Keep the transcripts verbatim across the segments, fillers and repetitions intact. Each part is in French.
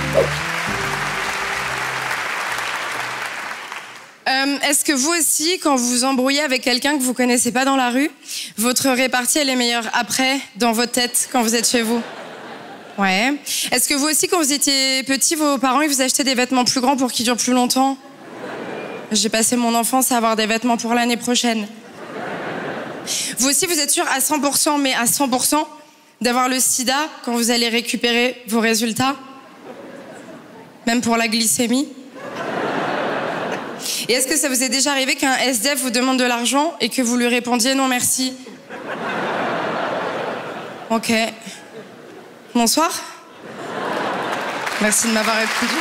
Euh, Est-ce que vous aussi, quand vous vous embrouillez avec quelqu'un que vous connaissez pas dans la rue, votre répartie, elle est meilleure après, dans votre tête, quand vous êtes chez vous? Ouais. Est-ce que vous aussi, quand vous étiez petit, vos parents, ils vous achetaient des vêtements plus grands pour qu'ils durent plus longtemps? J'ai passé mon enfance à avoir des vêtements pour l'année prochaine. Vous aussi, vous êtes sûr à cent pour cent, mais à cent pour cent, d'avoir le sida quand vous allez récupérer vos résultats? Même pour la glycémie? Et est-ce que ça vous est déjà arrivé qu'un S D F vous demande de l'argent et que vous lui répondiez non merci? Ok. Bonsoir. Merci de m'avoir répondu.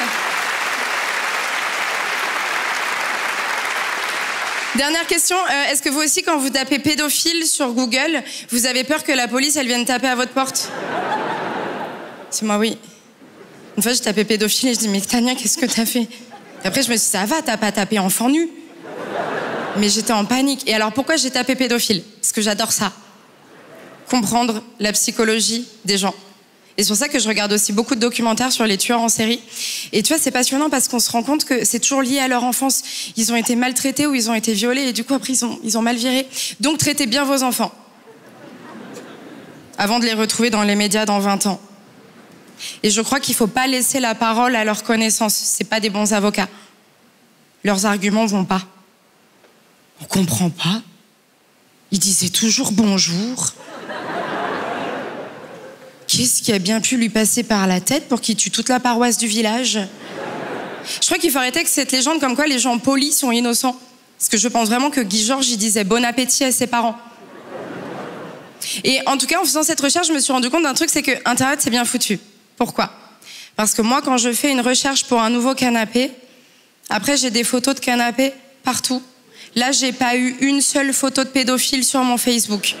Dernière question, euh, est-ce que vous aussi, quand vous tapez pédophile sur Google, vous avez peur que la police, elle vienne taper à votre porte? C'est moi, oui. Une fois, j'ai tapé pédophile et je dis, mais Tania, qu'est-ce que t'as fait? Et après, je me suis dit, ça va, t'as pas tapé enfant nu. Mais j'étais en panique. Et alors, pourquoi j'ai tapé pédophile? Parce que j'adore ça. Comprendre la psychologie des gens. Et c'est pour ça que je regarde aussi beaucoup de documentaires sur les tueurs en série. Et tu vois, c'est passionnant parce qu'on se rend compte que c'est toujours lié à leur enfance. Ils ont été maltraités ou ils ont été violés et du coup, après, ils ont, ils ont mal viré. Donc, traitez bien vos enfants. Avant de les retrouver dans les médias dans vingt ans. Et je crois qu'il ne faut pas laisser la parole à leur connaissance. C'est pas des bons avocats. Leurs arguments vont pas. On comprend pas. Ils disaient toujours bonjour. Qu'est-ce qui a bien pu lui passer par la tête pour qu'il tue toute la paroisse du village? Je crois qu'il faut arrêter avec cette légende comme quoi les gens polis sont innocents. Parce que je pense vraiment que Guy Georges, il disait bon appétit à ses parents. Et en tout cas, en faisant cette recherche, je me suis rendu compte d'un truc, c'est que Internet, c'est bien foutu. Pourquoi? Parce que moi, quand je fais une recherche pour un nouveau canapé, après, j'ai des photos de canapé partout. Là, j'ai pas eu une seule photo de pédophile sur mon Facebook.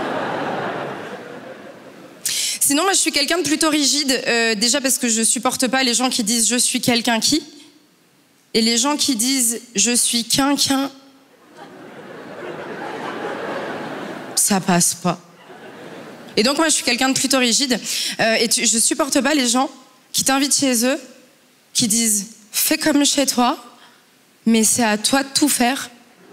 Sinon, moi, je suis quelqu'un de plutôt rigide. Euh, déjà parce que je supporte pas les gens qui disent « je suis quelqu'un qui » et les gens qui disent « je suis quelqu'un ». Ça passe pas. Et donc, moi, je suis quelqu'un de plutôt rigide. Euh, et tu, je supporte pas les gens qui t'invitent chez eux, qui disent « fais comme chez toi, mais c'est à toi de tout faire ».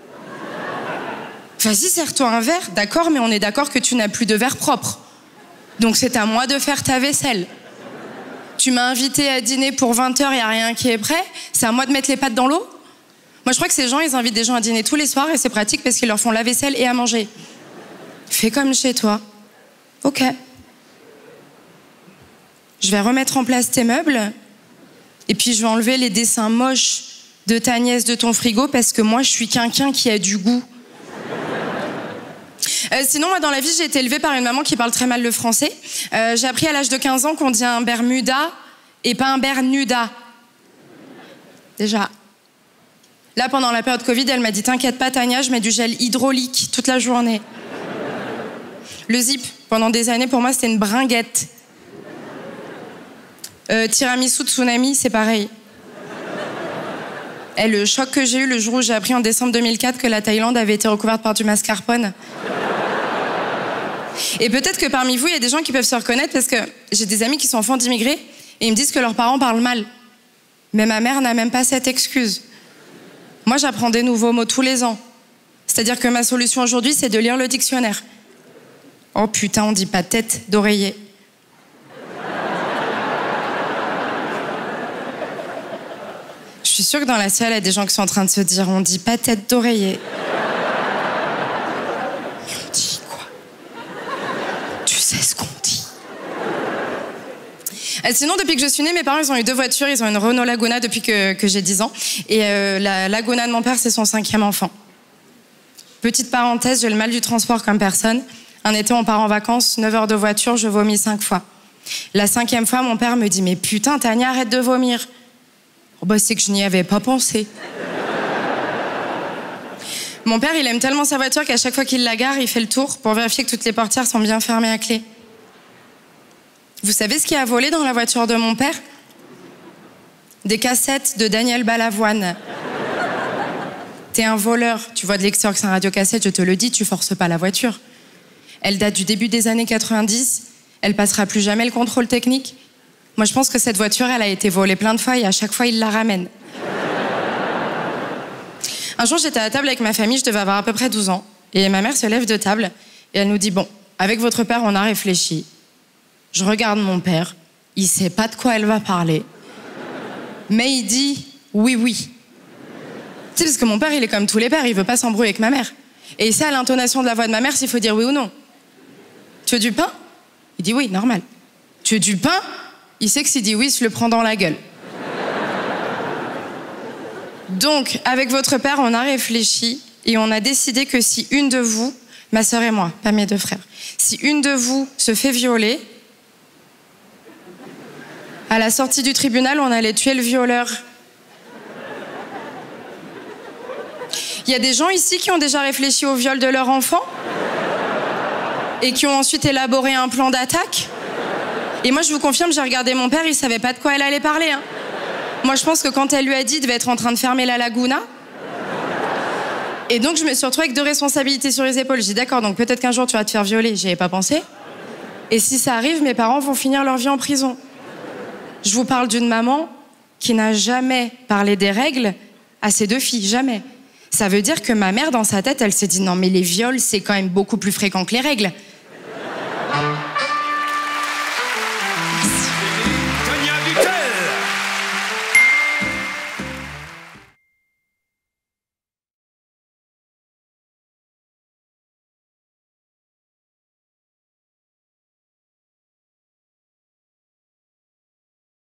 Vas-y, sers-toi un verre, d'accord, mais on est d'accord que tu n'as plus de verre propre. Donc c'est à moi de faire ta vaisselle. Tu m'as invité à dîner pour vingt heures, il n'y a rien qui est prêt, c'est à moi de mettre les pattes dans l'eau. Moi, je crois que ces gens, ils invitent des gens à dîner tous les soirs et c'est pratique parce qu'ils leur font la vaisselle et à manger. Fais comme chez toi. Ok. Je vais remettre en place tes meubles et puis je vais enlever les dessins moches de ta nièce de ton frigo parce que moi, je suis quelqu'un qui a du goût. Euh, sinon, moi, dans la vie, j'ai été élevée par une maman qui parle très mal le français. Euh, j'ai appris à l'âge de quinze ans qu'on dit un Bermuda et pas un Bernuda. Déjà. Là, pendant la période Covid, elle m'a dit « T'inquiète pas, Tania, je mets du gel hydraulique toute la journée. » Le zip, pendant des années, pour moi, c'était une bringuette. Euh, tiramisu tsunami, c'est pareil. Et le choc que j'ai eu le jour où j'ai appris en décembre deux mille quatre que la Thaïlande avait été recouverte par du mascarpone. Et peut-être que parmi vous, il y a des gens qui peuvent se reconnaître parce que j'ai des amis qui sont enfants d'immigrés et ils me disent que leurs parents parlent mal. Mais ma mère n'a même pas cette excuse. Moi, j'apprends des nouveaux mots tous les ans. C'est-à-dire que ma solution aujourd'hui, c'est de lire le dictionnaire. Oh putain, on dit pas tête d'oreiller. Je suis sûre que dans la salle, il y a des gens qui sont en train de se dire « on dit pas tête d'oreiller ». On dit quoi? Tu sais ce qu'on dit. Euh, sinon, depuis que je suis née, mes parents, ils ont eu deux voitures. Ils ont une Renault Laguna depuis que, que j'ai dix ans. Et euh, la Laguna de mon père, c'est son cinquième enfant. Petite parenthèse, j'ai le mal du transport comme personne. Un été, on part en vacances, neuf heures de voiture, je vomis cinq fois. La cinquième fois, mon père me dit « mais putain, Tania, arrête de vomir ». Oh bah c'est que je n'y avais pas pensé. Mon père, il aime tellement sa voiture qu'à chaque fois qu'il la gare, il fait le tour pour vérifier que toutes les portières sont bien fermées à clé. Vous savez ce qui a volé dans la voiture de mon père? Des cassettes de Daniel Balavoine. T'es un voleur. Tu vois de l'extérieur que c'est un radiocassette, je te le dis, tu forces pas la voiture. Elle date du début des années quatre-vingt-dix. Elle passera plus jamais le contrôle technique. Moi, je pense que cette voiture, elle a été volée plein de fois et à chaque fois, il la ramène. Un jour, j'étais à table avec ma famille, je devais avoir à peu près douze ans. Et ma mère se lève de table et elle nous dit « Bon, avec votre père, on a réfléchi. » Je regarde mon père, il sait pas de quoi elle va parler. Mais il dit « Oui, oui. » Tu sais, parce que mon père, il est comme tous les pères, il veut pas s'embrouiller avec ma mère. Et il sait à l'intonation de la voix de ma mère s'il faut dire oui ou non. Tu veux du pain? Il dit oui, normal. Tu veux du pain? Il sait que s'il dit oui, il se le prend dans la gueule. Donc, avec votre père, on a réfléchi et on a décidé que si une de vous, ma sœur et moi, pas mes deux frères, si une de vous se fait violer, à la sortie du tribunal, on allait tuer le violeur. Il y a des gens ici qui ont déjà réfléchi au viol de leur enfant et qui ont ensuite élaboré un plan d'attaque. Et moi, je vous confirme, j'ai regardé mon père, il savait pas de quoi elle allait parler. Hein. Moi, je pense que quand elle lui a dit, il devait être en train de fermer la laguna. Et donc, je me suis retrouvée avec deux responsabilités sur les épaules. J'ai dit, d'accord, donc peut-être qu'un jour, tu vas te faire violer. J'y avais pas pensé. Et si ça arrive, mes parents vont finir leur vie en prison. Je vous parle d'une maman qui n'a jamais parlé des règles à ses deux filles, jamais. Ça veut dire que ma mère, dans sa tête, elle s'est dit « Non, mais les viols, c'est quand même beaucoup plus fréquent que les règles. »